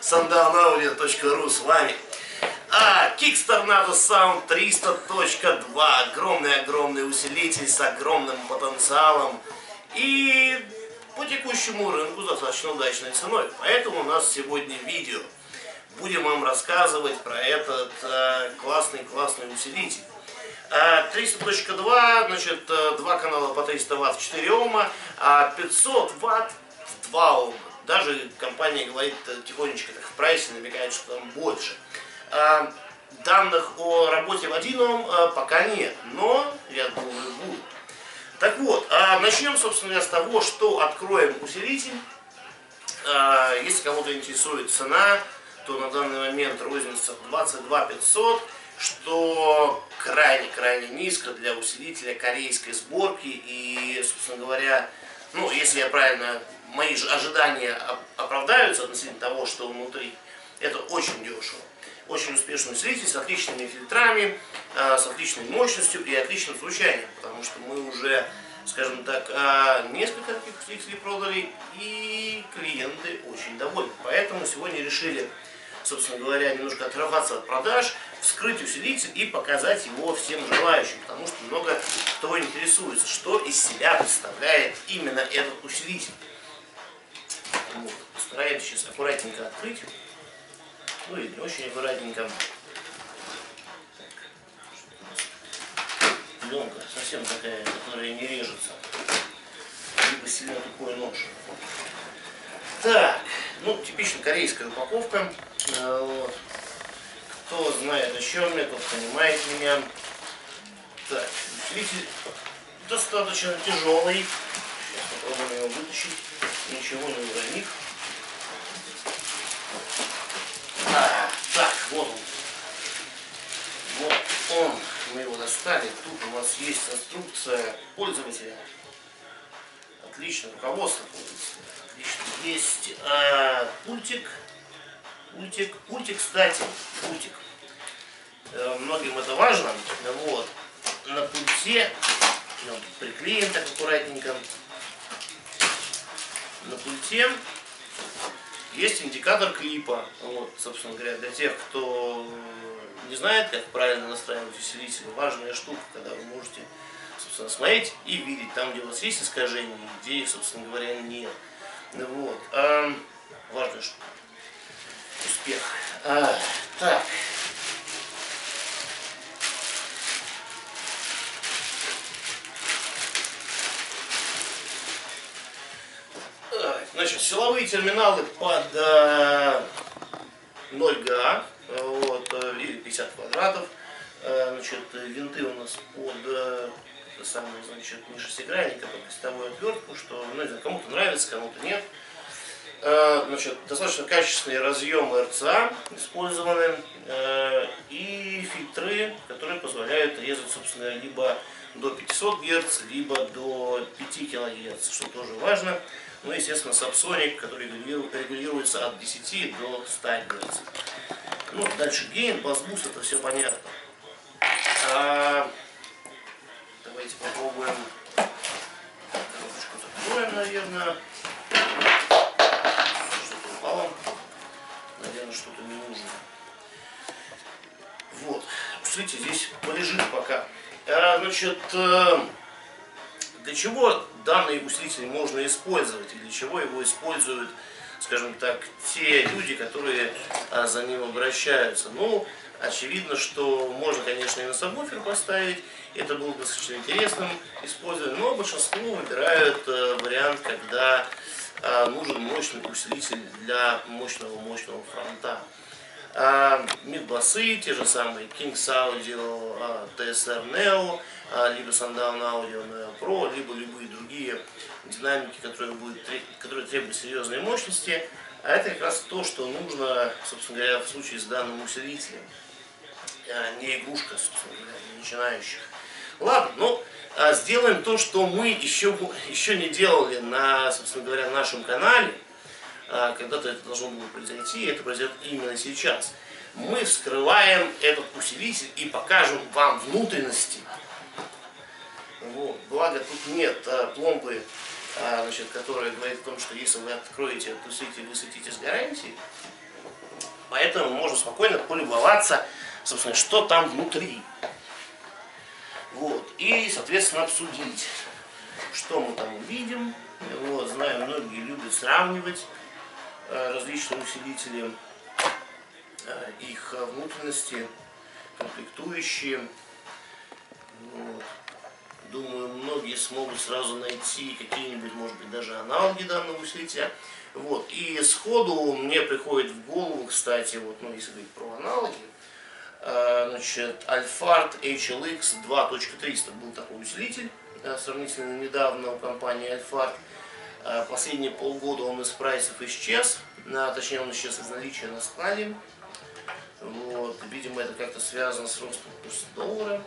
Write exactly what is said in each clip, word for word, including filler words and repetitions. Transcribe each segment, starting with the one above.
Sundown точка ру с вами. А, Kicks Tornado Sound триста точка два. Огромный-огромный усилитель с огромным потенциалом. И по текущему рынку достаточно удачной ценой. Поэтому у нас сегодня видео. Будем вам рассказывать про этот классный-классный усилитель. триста точка два, значит, два канала по триста ватт в четыре ома, а пятьсот ватт в два ома. Даже компания говорит тихонечко так в прайсе, намекает, что там больше. А, данных о работе в один ом а, пока нет, но я думаю будет. Так вот, а начнем, собственно, с того, что откроем усилитель. А, если кого-то интересует цена, то на данный момент розница двадцать два пятьсот, что крайне-крайне низко для усилителя корейской сборки. И, собственно говоря, ну, если я правильно, мои же ожидания оправдаются относительно того, что внутри, это очень дешево. Очень успешный усилитель с отличными фильтрами, с отличной мощностью и отличным звучанием, потому что мы уже, скажем так, несколько таких усилителей продали, и клиенты очень довольны. Поэтому сегодня решили, собственно говоря, немножко оторваться от продаж, вскрыть усилитель и показать его всем желающим, потому что много кто интересуется, что из себя представляет именно этот усилитель. Вот. Постараемся сейчас аккуратненько открыть, ну или не очень аккуратненько. Пленка совсем такая, которая не режется, либо сильно тупой нож. Так, ну типично корейская упаковка. Вот. Кто знает о чем я, тот понимает меня. Так, усилитель достаточно тяжелый. Сейчас попробуем его вытащить. Ничего не уронив. А, так, вот он. Вот он. Мы его достали. Тут у вас есть инструкция пользователя. Отлично, руководство пользователя. Отлично. Есть а, пультик. Пультик, пультик, кстати, пультик. Э, многим это важно. Вот. На пульте, ну, приклеим так аккуратненько. На пульте есть индикатор клипа. Вот, собственно говоря, для тех, кто не знает, как правильно настраивать усилитель, важная штука, когда вы можете, собственно, смотреть и видеть там, где у вас есть искажения, где их, собственно говоря, нет. Вот. А, важная штука. Успех. А, так. Значит, силовые терминалы под э, ноль га, вот, или пятьдесят квадратов. Э, значит, винты у нас под э, самый, значит, не шестигранник, а под листовую отвертку, что, ну, не знаю, кому-то нравится, кому-то нет. Значит, достаточно качественные разъемы эр цэ а использованы, э, и фильтры, которые позволяют резать, собственно, либо до пятисот герц, либо до пяти килогерц, что тоже важно. Ну, естественно, Subsonic, который регулируется от десяти до ста герц. Ну, дальше гейн, бас-буст, это все понятно. А, давайте попробуем. Коробочку закроем, наверное. Наверное, что-то не нужно. Вот. Смотрите, здесь полежит пока. А, значит, для чего данный усилитель можно использовать? И для чего его используют, скажем так, те люди, которые а, за ним обращаются? Ну, очевидно, что можно, конечно, и на сабвуфер поставить. Это было бы достаточно интересным использованием. Но большинство выбирают а, вариант, когда нужен мощный усилитель для мощного-мощного фронта. А, мид-басы, те же самые Kings Audio, а, ти эс ар Neo, а, либо Sundown Audio Neo Pro, либо любые другие динамики, которые, будут, которые требуют серьезной мощности. А это как раз то, что нужно, собственно говоря, в случае с данным усилителем. А, не игрушка, собственно говоря, для начинающих. Ладно, ну, сделаем то, что мы еще, еще не делали на, собственно говоря, нашем канале. Когда-то это должно было произойти, и это произойдет именно сейчас. Мы вскрываем этот усилитель и покажем вам внутренности. Вот. Благо тут нет а, пломбы, а, значит, которая говорит о том, что если вы откроете этот усилитель, вы светите с гарантией. Поэтому можно спокойно полюбоваться, собственно, что там внутри. Вот. И, соответственно, обсудить, что мы там увидим. Вот. Знаю, многие любят сравнивать э, различные усилители, э, их внутренности, комплектующие. Вот. Думаю, многие смогут сразу найти какие-нибудь, может быть, даже аналоги данного усилителя. Вот. И сходу мне приходит в голову, кстати, вот, ну, если говорить про аналоги, значит, Alphard эйч эл икс два точка триста был такой усилитель, сравнительно недавно у компании Alphard. Последние полгода он из прайсов исчез, точнее он исчез из наличия на складе. Вот. Видимо, это как-то связано с ростом курса доллара.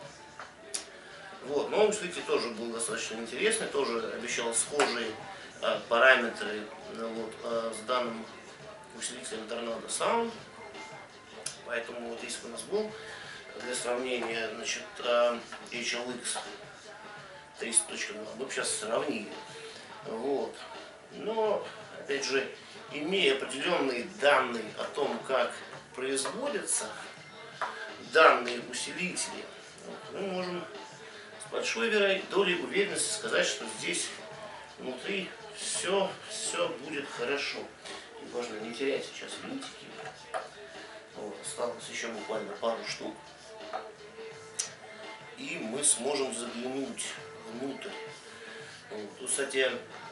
Вот. Но усилитель тоже был достаточно интересный, тоже обещал схожие э, параметры ну, вот, э, с данным усилителем Tornado Sound. Поэтому вот если бы у нас был для сравнения, значит, э, эйч эл икс триста точка два, мы бы сейчас сравнили. Вот. Но, опять же, имея определенные данные о том, как производятся данные усилители, вот, мы можем с большой долей уверенности сказать, что здесь внутри все, все будет хорошо. И важно не терять сейчас винтики. Вот, осталось еще буквально пару штук. И мы сможем заглянуть внутрь. Вот. Тут, кстати,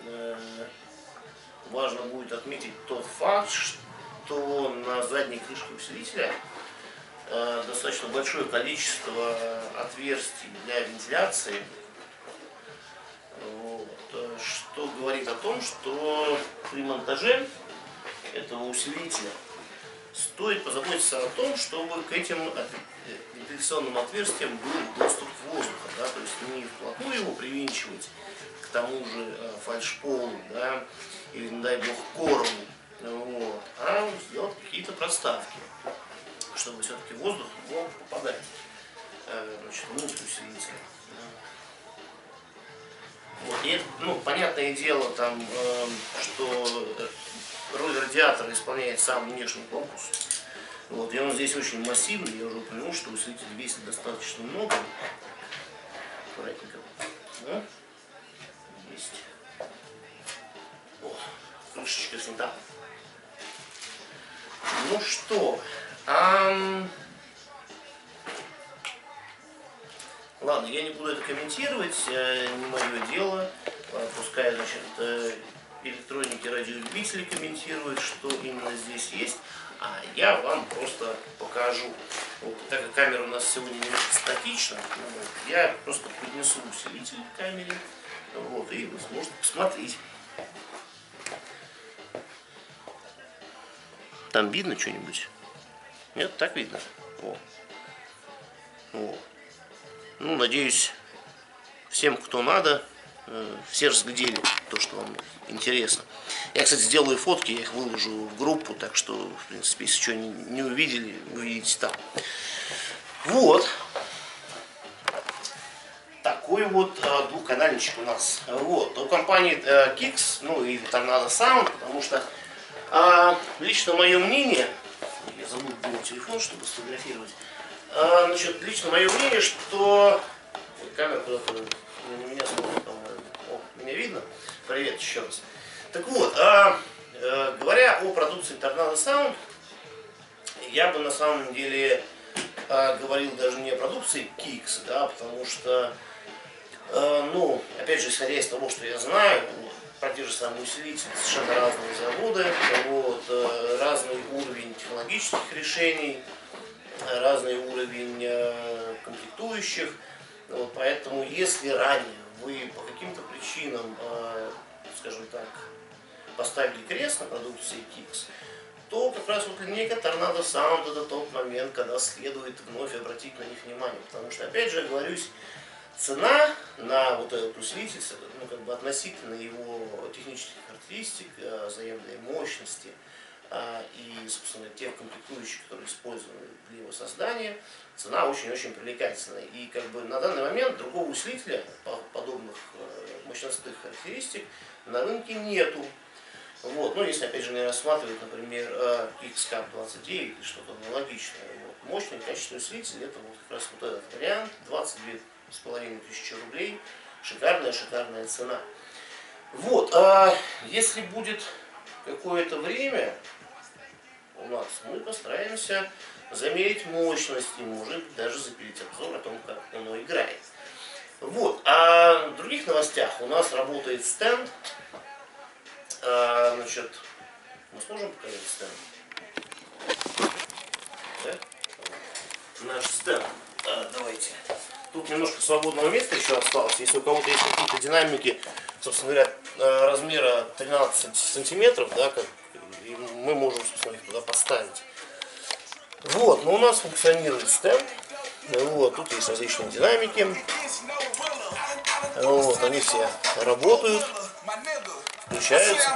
важно будет отметить тот факт, что на задней крышке усилителя достаточно большое количество отверстий для вентиляции, вот, что говорит о том, что при монтаже этого усилителя стоит позаботиться о том, чтобы к этим вентиляционным отверстиям был доступ воздуха, да, то есть не вплотную его привинчивать к тому же фальшполу, да, или, не дай бог, корму, вот, а сделать какие-то проставки, чтобы все-таки воздух мог попадать, значит, внутрь усилителя. Вот. И это, ну, понятное дело, там, э, что роль радиатора исполняет сам внешний корпус. Вот. И он здесь очень массивный, я уже упомянул, что усилитель весит достаточно много. Аккуратненько. Да? Есть. О, крышечка снята. Ну что, ам... ладно, я не буду это комментировать, не мое дело. Пускай, значит, электроники, радиолюбители комментируют, что именно здесь есть, а я вам просто покажу. Вот, так как камера у нас сегодня немножко статична, вот, я просто поднесу усилитель к камере, вот, и вы сможете посмотреть. Там видно что-нибудь? Нет, так видно. О. О. Ну, надеюсь, всем, кто надо, все разглядели то, что вам интересно. Я, кстати, сделаю фотки, я их выложу в группу, так что, в принципе, если что не, не увидели, увидите там. Вот. Такой вот э, двухканальничек у нас. Вот. У компании э, Kix, ну и Tornado Sound, потому что э, лично мое мнение, я забыл был телефон, чтобы сфотографировать, э, значит, лично мое мнение, что камера куда-то на меня смотрит, по-моему. О, меня видно? Привет еще раз. Так вот, а, а, говоря о продукции Tornado Sound, я бы на самом деле а, говорил даже не о продукции Kix, да, потому что, а, ну, опять же, исходя из того, что я знаю, про те же самые усилители, совершенно разные заводы, вот, а, разный уровень технологических решений, разный уровень а, комплектующих, вот, поэтому если ранее вы по каким-то причинам, э, скажем так, поставили крест на продукции Kix, то как раз вот линейка Tornado Sound — это тот момент, когда следует вновь обратить на них внимание. Потому что, опять же, оговорюсь, цена на вот этот усилитель, ну, как бы относительно его технических характеристик, э, заявленной мощности э, и, собственно, тех комплектующих, которые использованы для его создания, цена очень-очень привлекательная. И как бы на данный момент другого усилителя подобных мощностных характеристик на рынке нету. Вот. Ну, если, опять же, не рассматривать, например, икс кап двадцать девять или что-то аналогичное. Вот. Мощный качественный усилитель, это вот как раз вот этот вариант, двадцать две с половиной тысячи рублей. Шикарная, шикарная цена. Вот. А если будет какое-то время у нас, мы постараемся замерить мощность и, может даже запилить обзор о том, как оно играет. Вот. А в других новостях у нас работает стенд. А, значит, мы сможем показать стенд? Да? Наш стенд. А, давайте. Тут немножко свободного места еще осталось. Если у кого-то есть какие-то динамики, собственно говоря, размера тринадцать сантиметров, да, как, и мы можем, собственно, их туда поставить. Вот, но у нас функционирует стенд. Вот, тут есть различные динамики. Вот, они все работают, включаются.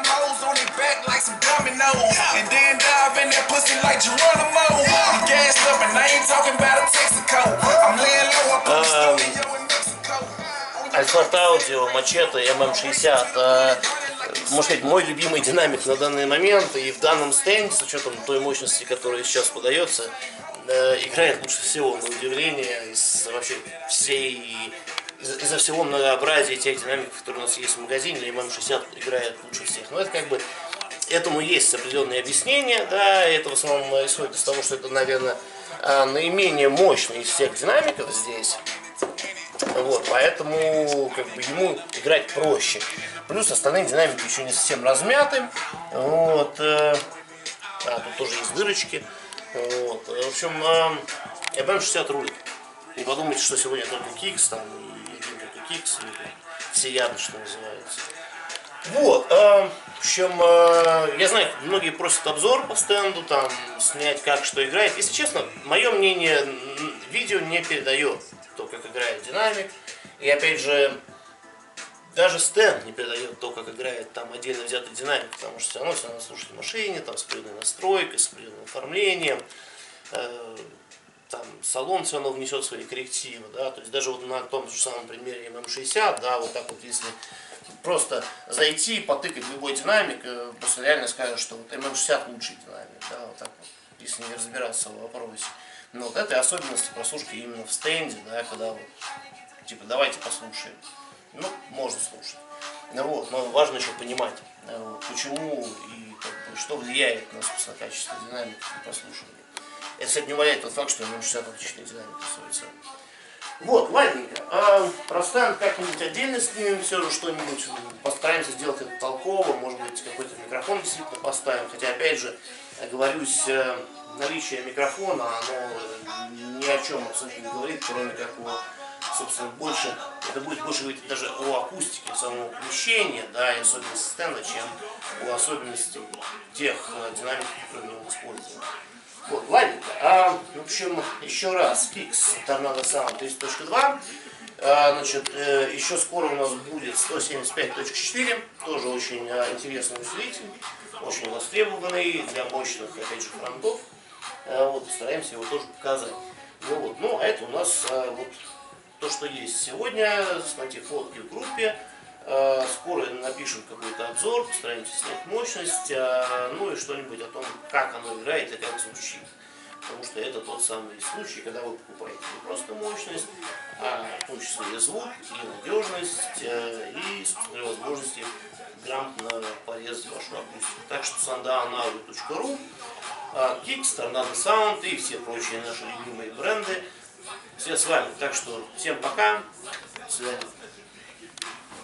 Альфард Аудио, Мачете, эм эм шестьдесят. Можно сказать, мой любимый динамик на данный момент, и в данном стенде, с учетом той мощности, которая сейчас подается, играет лучше всего, на удивление, из вообще всей, из-за всего многообразия тех динамиков, которые у нас есть в магазине, эм эм шестьдесят играет лучше всех. Но это как бы, этому есть определенные объяснения, да, это в основном исходит из того, что это, наверное, наименее мощный из всех динамиков здесь. Вот, поэтому как бы ему играть проще. Плюс остальные динамики еще не совсем размяты. Вот, э, а, тут тоже есть дырочки. Вот, в общем, э, эм эм шестьдесят рулит. Не подумайте, что сегодня только кикс, там, и только кикс, и всеядно, что называется. Вот, э, в общем, э, я знаю, многие просят обзор по стенду, там, снять, как что играет. Если честно, мое мнение, видео не передает то, как играет динамик. И опять же, даже стенд не передает то, как играет там отдельно взятый динамик, потому что все равно все надо слушать в машине, там, с определенной настройкой, с определенным оформлением. Э, там, салон все равно внесет свои коррективы, да, то есть даже вот на том же самом примере эм эм шестьдесят, да, вот так вот, если просто зайти, потыкать любой динамик, просто реально скажут, что вот эм эм шестьдесят лучший динамик, да, вот так вот, если не разбираться в вопросе. Но вот этой особенности прослушки именно в стенде, да, когда вот, типа, давайте послушаем. Ну, можно слушать. Ну, вот, но важно еще понимать, вот, почему и как бы, что влияет на, собственно, качество динамики и прослушивания. Это, кстати, не умаляет тот факт, что эм эм шестьдесят отличная динамика стоит. Вот, ладненько. А про стенд как-нибудь отдельно снимем все же что-нибудь. Постараемся сделать это толково. Может быть, какой-то микрофон действительно поставим. Хотя, опять же, оговорюсь, наличие микрофона, оно ни о чем абсолютно не говорит, кроме как о, собственно, больше, это будет больше говорить даже о акустике самого помещения, да, и особенности стенда, чем о особенностях тех динамиков, которые в нем используем. Вот, ладненько. А, в общем, еще раз, Kix Tornado Sound тридцать точка два. А, значит, э, еще скоро у нас будет сто семьдесят пять точка четыре, тоже очень а, интересный усилитель, очень востребованный для мощных, опять же, фронтов. А, вот, постараемся его тоже показать. Ну, вот, ну, а это у нас а, вот то, что есть сегодня. Смотрите фотки в группе. А, скоро напишем какой-то обзор, постараемся снять мощность, а, ну и что-нибудь о том, как оно играет и как звучит. Потому что это тот самый случай, когда вы покупаете не просто мощность, а в том числе и звук, и надежность, и, собственно, возможности грамотно порезать вашу акустику. Так что сандаун аудио точка ру, Kix, Tornado Sound и все прочие наши любимые бренды. Все с вами. Так что всем пока. До свидания.